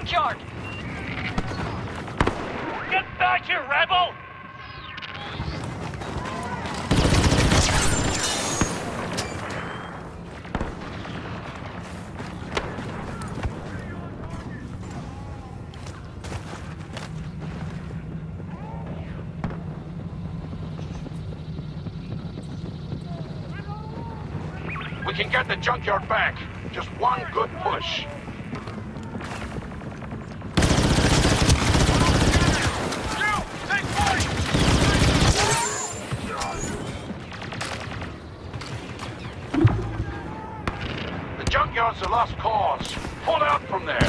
junkyard! Get back here, rebel! We can get the junkyard back. Just one good push. The junkyard's a lost cause. Pull out from there.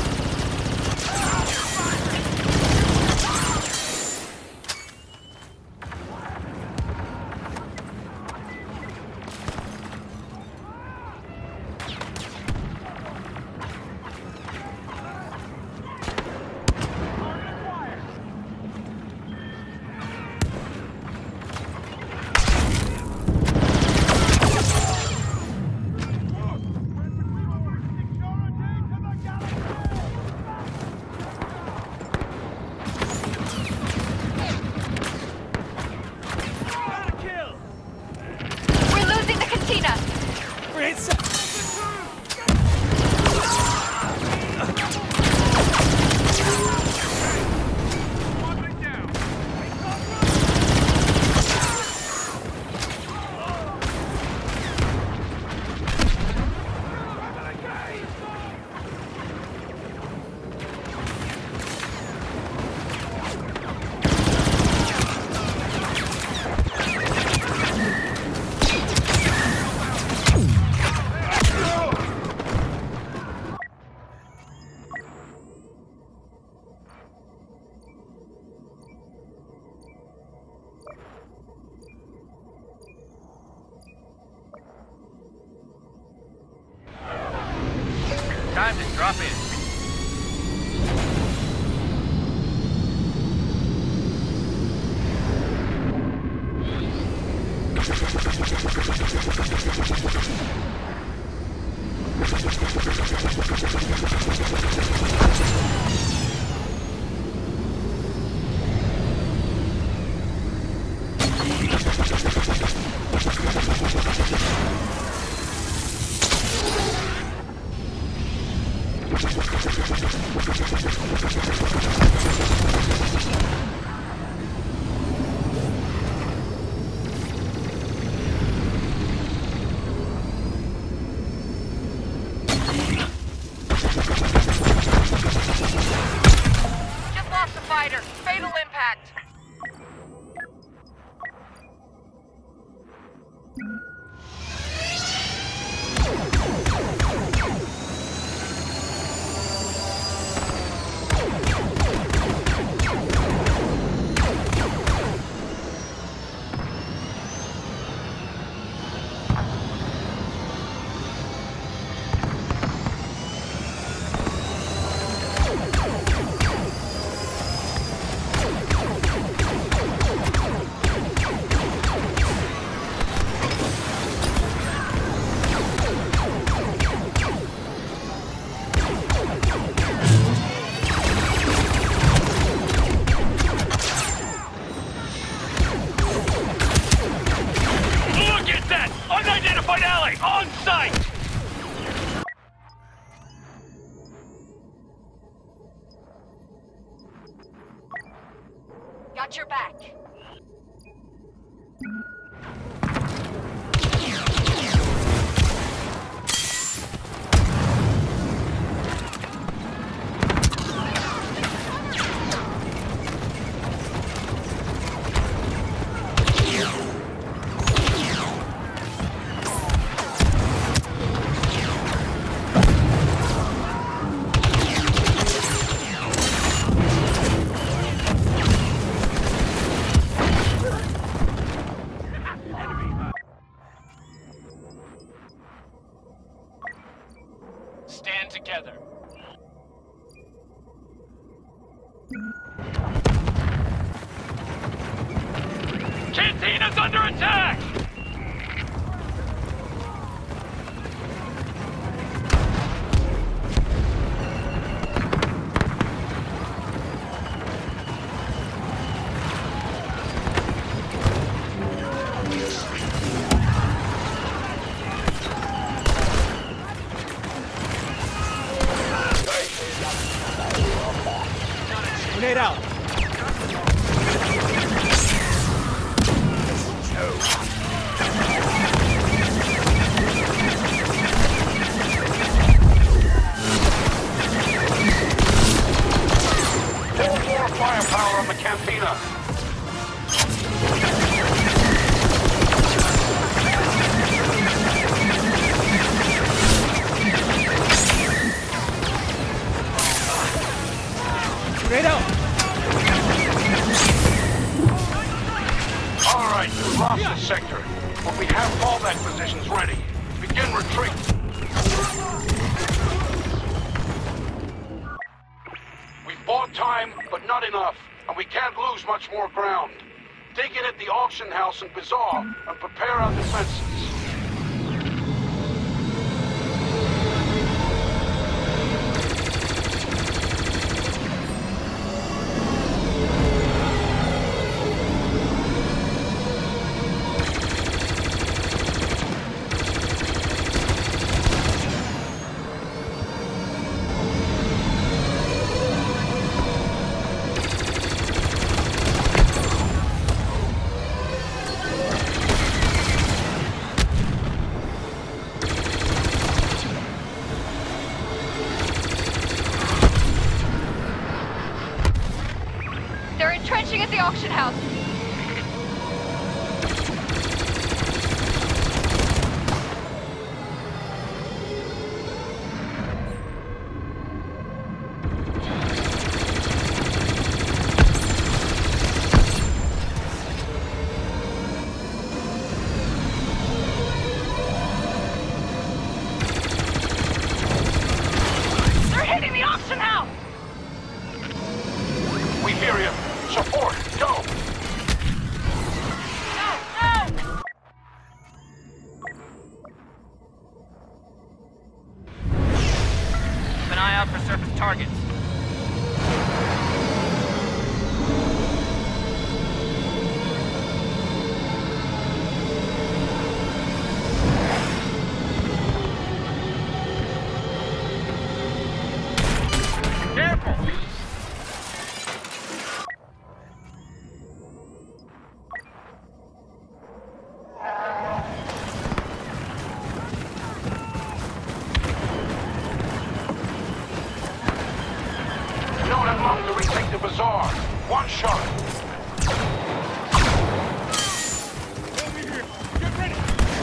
Time to drop in. Fatal impact. Unidentified ally on site! Got your back. Stand together. Cantina's under attack! Grenade out. More firepower on the cantina. Grenade out. All right, we lost the sector, but we have fallback positions ready. Begin retreat. We've bought time, but not enough, and we can't lose much more ground. Dig in at the auction house and bazaar, and prepare our defenses. They're entrenching at the auction house. They're hitting the auction house! We hear you. Support, go! No! Keep an eye out for surface targets. Careful! We don't have long to retake the bazaar. One shot. Over here. Get ready.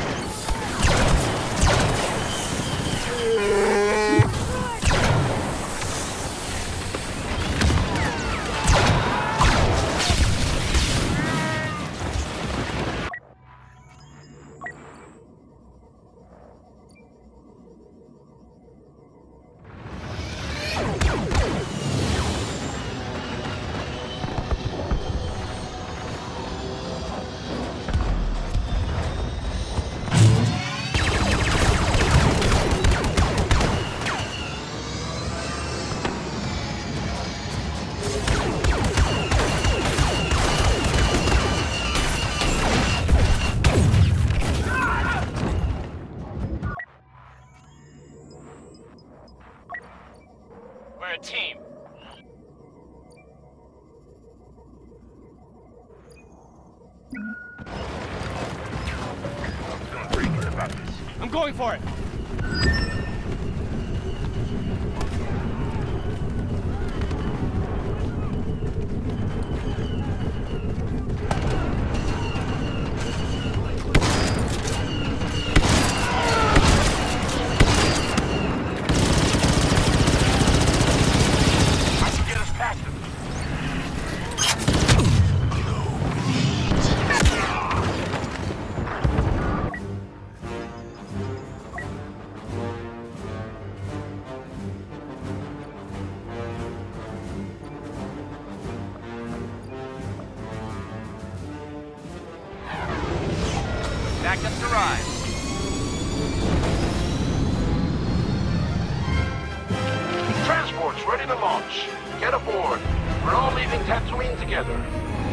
We're a team. Feeling pretty good about this. I'm going for it. I can get us past them. Backups arrive. Transport's ready to launch. Get aboard. We're all leaving Tatooine together.